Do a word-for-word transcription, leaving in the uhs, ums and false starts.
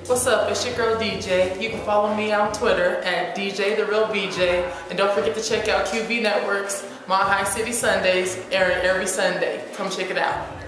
What's up? It's your girl D J. You can follow me on Twitter at D J The Real B J. And don't forget to check out Q B Networks, My High City Sundays, airing every Sunday. Come check it out.